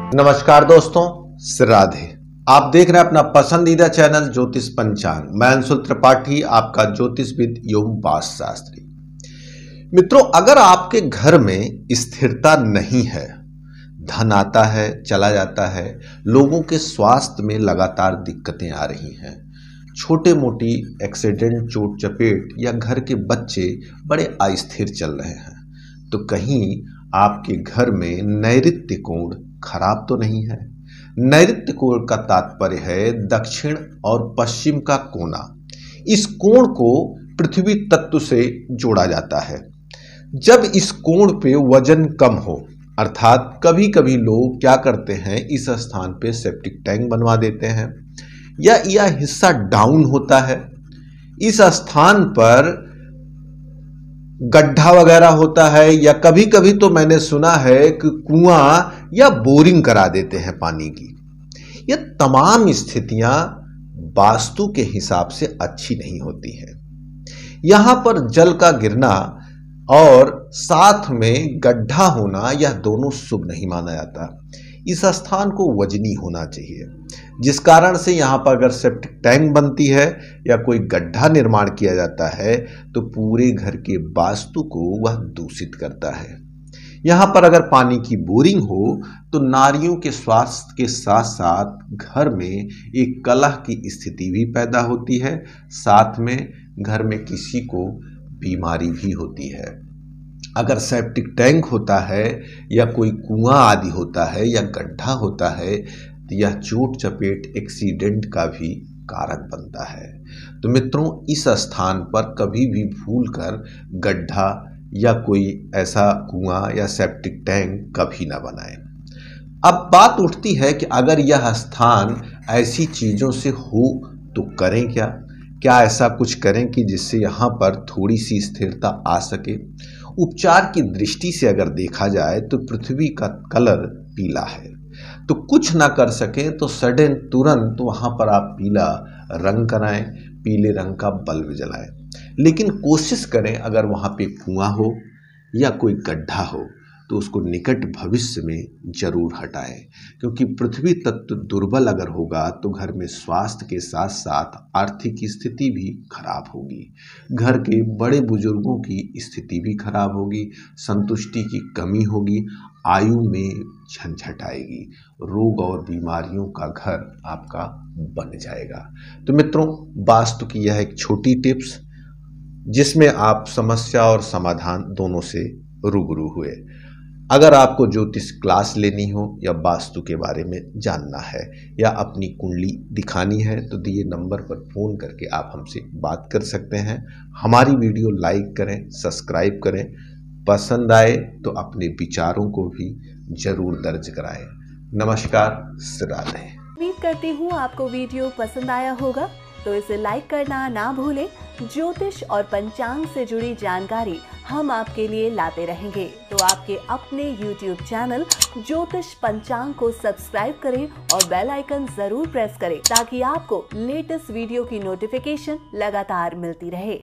नमस्कार दोस्तों, राधे। आप देख रहे हैं अपना पसंदीदा चैनल ज्योतिष पंचांग। मैं अंशुल त्रिपाठी, आपका ज्योतिषविद एवं वास्तु शास्त्री। मित्रों, अगर आपके घर में स्थिरता नहीं है, धन आता है चला जाता है, लोगों के स्वास्थ्य में लगातार दिक्कतें आ रही हैं, छोटे मोटी एक्सीडेंट, चोट चपेट या घर के बच्चे बड़े अस्थिर चल रहे हैं, तो कहीं आपके घर में नैऋत्य कोण खराब तो नहीं है। नैऋत्य कोण का तात्पर्य है दक्षिण और पश्चिम का कोना। इस कोण को पृथ्वी तत्व से जोड़ा जाता है। जब इस कोण पे वजन कम हो, अर्थात कभी कभी लोग क्या करते हैं, इस स्थान पे सेप्टिक टैंक बनवा देते हैं या यह हिस्सा डाउन होता है, इस स्थान पर गड्ढा वगैरह होता है, या कभी कभी तो मैंने सुना है कि कुआं या बोरिंग करा देते हैं पानी की। ये तमाम स्थितियां वास्तु के हिसाब से अच्छी नहीं होती हैं। यहां पर जल का गिरना और साथ में गड्ढा होना, यह दोनों शुभ नहीं माना जाता। इस स्थान को वजनी होना चाहिए, जिस कारण से यहाँ पर अगर सेप्टिक टैंक बनती है या कोई गड्ढा निर्माण किया जाता है तो पूरे घर के वास्तु को वह दूषित करता है। यहाँ पर अगर पानी की बोरिंग हो तो नारियों के स्वास्थ्य के साथ साथ घर में एक कलह की स्थिति भी पैदा होती है, साथ में घर में किसी को बीमारी भी होती है। अगर सेप्टिक टैंक होता है या कोई कुआं आदि होता है या गड्ढा होता है तो यह चोट चपेट, एक्सीडेंट का भी कारक बनता है। तो मित्रों, इस स्थान पर कभी भी भूलकर गड्ढा या कोई ऐसा कुआं या सेप्टिक टैंक कभी ना बनाएं। अब बात उठती है कि अगर यह स्थान ऐसी चीज़ों से हो तो करें क्या ऐसा कुछ करें कि जिससे यहाँ पर थोड़ी सी स्थिरता आ सके। उपचार की दृष्टि से अगर देखा जाए तो पृथ्वी का कलर पीला है, तो कुछ ना कर सकें तो सडन तुरंत वहाँ पर आप पीला रंग कराएं, पीले रंग का बल्ब जलाएं। लेकिन कोशिश करें अगर वहाँ पे कुआं हो या कोई गड्ढा हो तो उसको निकट भविष्य में जरूर हटाएं, क्योंकि पृथ्वी तत्व दुर्बल अगर होगा तो घर में स्वास्थ्य के साथ साथ आर्थिक स्थिति भी खराब होगी, घर के बड़े बुजुर्गों की स्थिति भी खराब होगी, संतुष्टि की कमी होगी, आयु में झंझट आएगी, रोग और बीमारियों का घर आपका बन जाएगा। तो मित्रों, वास्तु की यह एक छोटी टिप्स जिसमें आप समस्या और समाधान दोनों से रूबरू हुए। अगर आपको ज्योतिष क्लास लेनी हो या वास्तु के बारे में जानना है या अपनी कुंडली दिखानी है तो दिए नंबर पर फ़ोन करके आप हमसे बात कर सकते हैं। हमारी वीडियो लाइक करें, सब्सक्राइब करें, पसंद आए तो अपने विचारों को भी जरूर दर्ज कराएं। नमस्कार, राधे। उम्मीद करती हूँ आपको वीडियो पसंद आया होगा, तो इसे लाइक करना ना भूलें। ज्योतिष और पंचांग से जुड़ी जानकारी हम आपके लिए लाते रहेंगे, तो आपके अपने YouTube चैनल ज्योतिष पंचांग को सब्सक्राइब करें और बेल आइकन जरूर प्रेस करें ताकि आपको लेटेस्ट वीडियो की नोटिफिकेशन लगातार मिलती रहे।